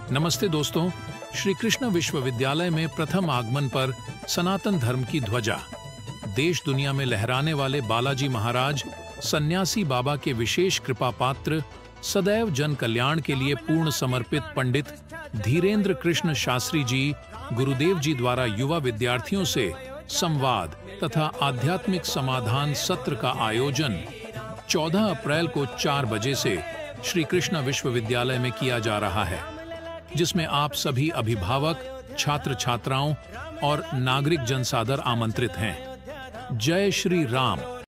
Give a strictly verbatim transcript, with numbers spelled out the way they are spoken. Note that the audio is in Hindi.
नमस्ते दोस्तों, श्री कृष्ण विश्वविद्यालय में प्रथम आगमन पर सनातन धर्म की ध्वजा। देश दुनिया में लहराने वाले बालाजी महाराज सन्यासी बाबा के विशेष कृपा पात्र, सदैव जन कल्याण के लिए पूर्ण समर्पित पंडित धीरेन्द्र कृष्ण शास्त्री जी गुरुदेव जी द्वारा युवा विद्यार्थियों से संवाद तथा आध्यात्मिक समाधान सत्र का आयोजन चौदह अप्रैल को चार बजे से श्री कृष्ण विश्वविद्यालय में किया जा रहा है, जिसमें आप सभी अभिभावक, छात्र छात्राओं और नागरिक जनसादर आमंत्रित हैं। जय श्री राम।